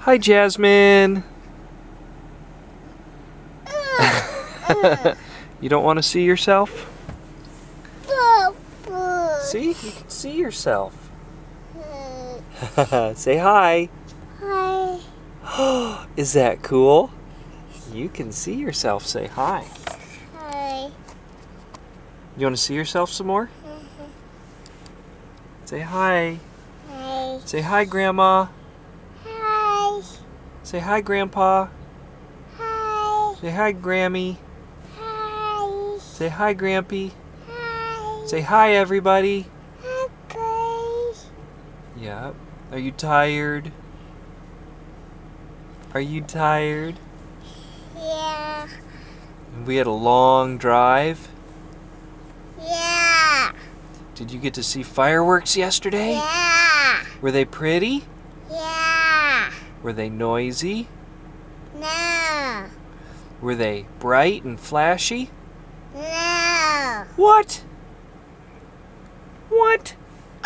Hi, Jasmine. You don't want to see yourself? See? You can see yourself. Say hi. Hi. Is that cool? You can see yourself. Say hi. Hi. You want to see yourself some more? Say hi. Hi. Say hi, Grandma. Hi. Say hi, Grandpa. Hi. Say hi, Grammy. Hi. Say hi, Grampy. Hi. Say hi, everybody. Hi. Yep. Are you tired? Are you tired? Yeah. We had a long drive. Yeah. Did you get to see fireworks yesterday? Yeah. Were they pretty? Yeah. Were they noisy? No. Were they bright and flashy? No. What? What?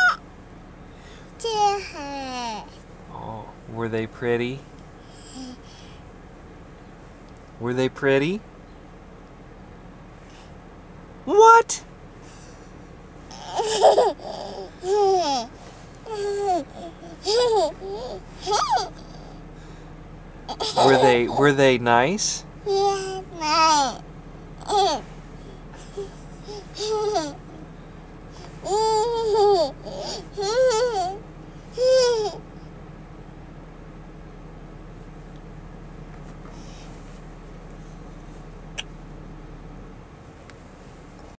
Oh, were they pretty? Were they pretty? What? Were they nice?